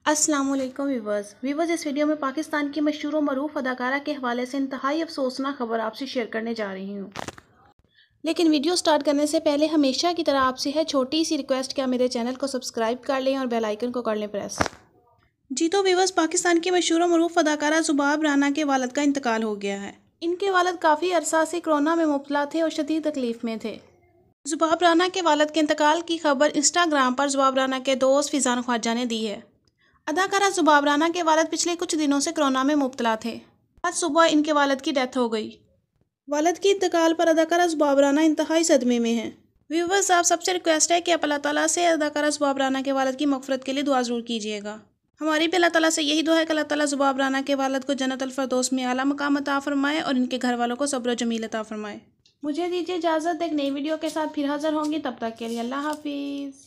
अस्सलाम वालेकुम व्यूवर्स इस वीडियो में पाकिस्तान की मशहूर और मरूफ अदाकारा के हवाले से इंतहाई अफसोसनाक खबर आपसे शेयर करने जा रही हूँ। लेकिन वीडियो स्टार्ट करने से पहले हमेशा की तरह आपसे है छोटी सी रिक्वेस्ट कि आप मेरे चैनल को सब्सक्राइब कर लें और बेल आइकन को कर लें प्रेस। जी तो व्यूवर्स, पाकिस्तान की मशहूर और मरूफ अदाकारा ज़ुबाब राना के वालिद का इंतकाल हो गया है। इनके वालिद काफ़ी अरसा से कोरोना में मुब्तला थे और शदीद तकलीफ में थे। ज़ुबाब राना के वालिद के इंतकाल की खबर इंस्टाग्राम पर ज़ुबाब राना के दोस्त फिजान ख्वाजा ने दी है। अदाकारा ज़ुबाब राना के वालिद पिछले कुछ दिनों से कोरोना में मुब्तला थे। आज सुबह इनके वालिद की डेथ हो गई। वालिद की इंतकाल पर अदाकारा ज़ुबाब राना इंतहाई सदमे में हैं। व्यूवर्स, आप सबसे रिक्वेस्ट है कि आप अल्लाह ताला से अदाकारा ज़ुबाब राना के वालिद की मग़फ़िरत के लिए दुआ ज़रूर कीजिएगा। हमारी भी अल्लाह ताला से यही दुआ है कि अल्लाह ताला ज़ुबाब राना के वालिद को जन्नतुल फ़िरदौस में आला मकाम अता फ़रमाए और इनके घर वालों को सब्र जमील अता फ़रमाए। मुझे दीजिए इजाज़त, एक नई वीडियो के साथ फिर हाज़िर होंगी। तब तक के लिए अल्लाह हाफ़िज़।